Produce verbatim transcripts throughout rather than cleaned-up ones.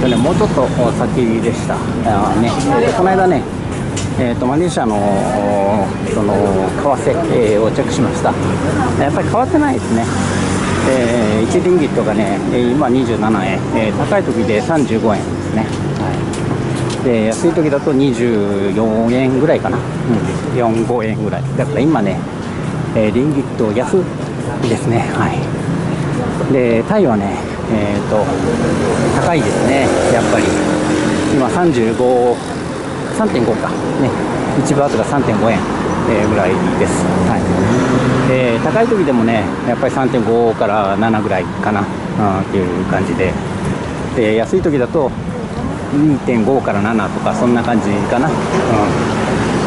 ね、もうちょっと先でした。あね、えー、この間ね、えー、とマレーシアのその為替、えー、をチェックしました。やっぱり変わってないですね。えー、いちリンギットがね、今にじゅうななえん、えー、高い時でさんじゅうごえんですね。はい、で安い時だとにじゅうよえんぐらいかな、うん、よん、ごえんぐらいだから今ね、えー、リンギット安ですね。はい、でタイはね、えー、と高いですね。やっぱり今さんじゅうご、さんてんごかね、いちバーツが さんてんごえん、えー、ぐらいです。はい、えー、高い時でもね、やっぱり さんてんご からななぐらいかな、うん、っていう感じで、で安い時だと にてんご からななとかそんな感じかな、うん、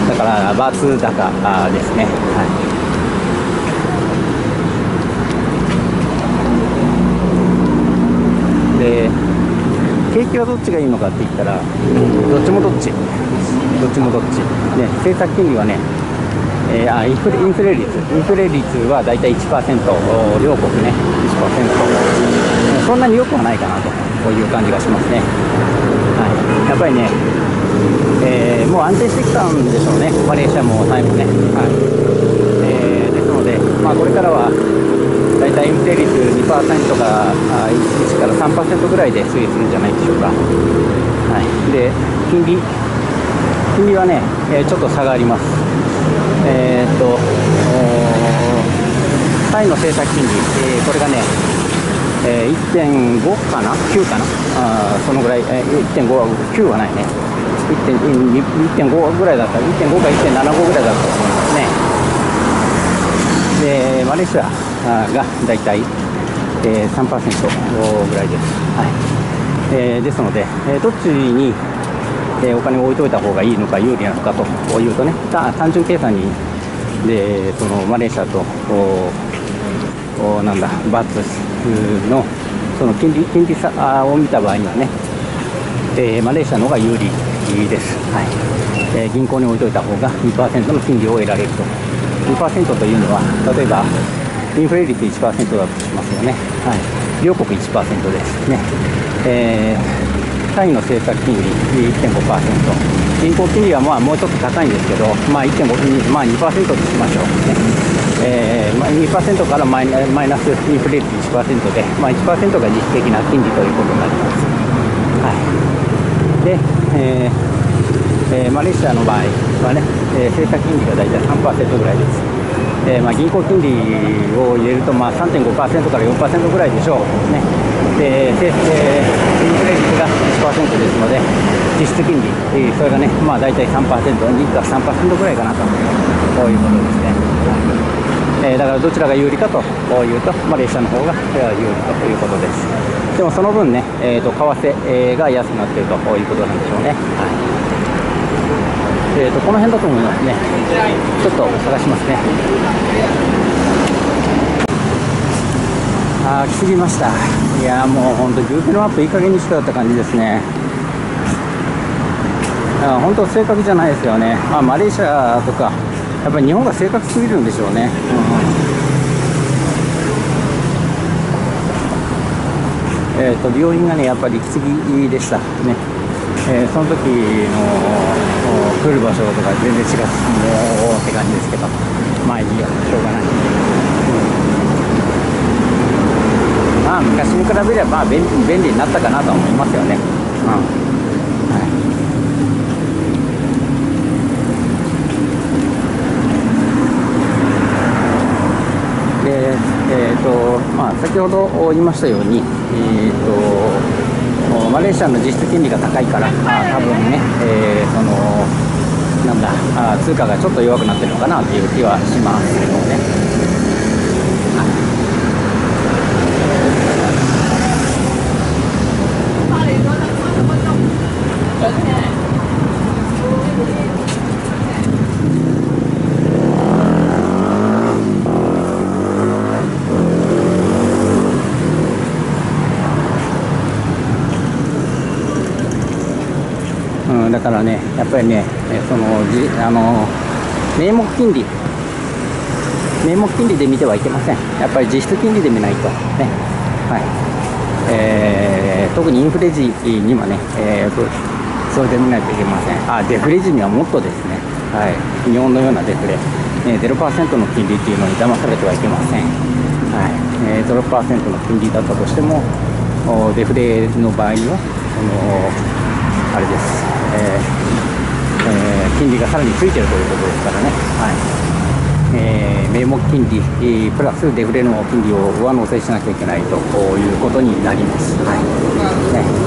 だからバーツ高ですね。はい、で景気はどっちがいいのかって言ったら、どっちもどっちどっちもどっち、ね、政策金利はね、えー、あインフレ、インフレ率インフレ率はだいたい いちパーセント、両国ね いちパーセント、そんなに良くはないかなという感じがしますね。はい、やっぱりね、えー、もう安定してきたんでしょうね、マレーシアもタイもね。はい、えー、ですので、まあ、これからはだいたいインフレ率 にパーセント からいちから さんパーセント ぐらいで推移するんじゃないでしょうか。はい、で金利金利はね、えー、ちょっと差があります。えー、っとタイの政策金利、えー、これがね、えー、いってんご かな、きゅうかな、あそのぐらい、えー、いってんご はきゅうはないね、いってんご ぐらいだった、いってんご か いってんななご ぐらいだったと思いますね。でマレーシアがだいたい さんパーセント ぐらいです。はい、えー、ですので、えー、どっちにお金を置いといた方がいいのか有利なのかというとね、単純計算にでそのマレーシアとなんだバーツのその金利金利差を見た場合にはね、えー、マレーシアの方が有利です。はい、えー、銀行に置いといた方が にパーセント の金利を得られると。にパーセント というのは例えばインフレ率 いちパーセント だとしますよね。はい、両国 いちパーセント ですね。えー、タイの政策金利 いってんごパーセント、 銀行金利はまあもうちょっと高いんですけど、まあ、いってんご、まあ、にパーセント としましょうね。えーまあ、にパーセント からマイナ、マイナスインフレ率 いちパーセント で、まあ、いちパーセント が実質的な金利ということになります。はい、で、えーえー、マレーシアの場合はね、えー、政策金利がだいたい さんパーセント ぐらいです。えーまあ、銀行金利を入れると、まあ、さんてんごパーセント から よんパーセント ぐらいでしょうね。で、えー、インフレ率が いちパーセント ですので、実質金利、えー、それがね、まあ、だいたい さんパーセント、にか さんパーセント ぐらいかなと、こういうことですね。えー、だからどちらが有利かというと、マレーシアの方が有利ということです。でもその分ね、えー、と為替が安くなっているということなんでしょうね。はい、えー、とこの辺だと思いますね。ちょっと探しますね。あー、来すぎました。いやーもう本当 Google マップいい加減にしてたって感じですね。あ本当正確じゃないですよね。まあ、マレーシアとかやっぱり日本が正確すぎるんでしょうね。うん、えー、と病院がねやっぱり行き過ぎでしたね。えー、その時の来る場所とか全然違う、もうって感じですけど、まあいいや、しょうがない。うん、まあ昔に比べればまあ便利、便利になったかなとは思いますよね。うん、はい、でえーとまあ、先ほど言いましたように、えーとマレーシアの実質金利が高いから、あ多分ね、えー、そのなんだあ通貨がちょっと弱くなってるのかなという気はしますけどね。うん、だからね、やっぱりね、そのじあの名目金利、名目金利で見てはいけません。やっぱり実質金利で見ないとね。はい。え特にインフレ時にはね、えー、それで見ないといけません。あ、デフレ時にはもっとですね、はい、日本のようなデフレ、えー、ゼロパーセント の金利っていうのに騙されてはいけません。はい、えー、ゼロパーセント の金利だったとしても、デフレの場合には、そのあれです、えーえー、金利がさらについているということですからね。はい、えー、名目金利プラスデフレの金利を上乗せしなきゃいけないということになります。はいね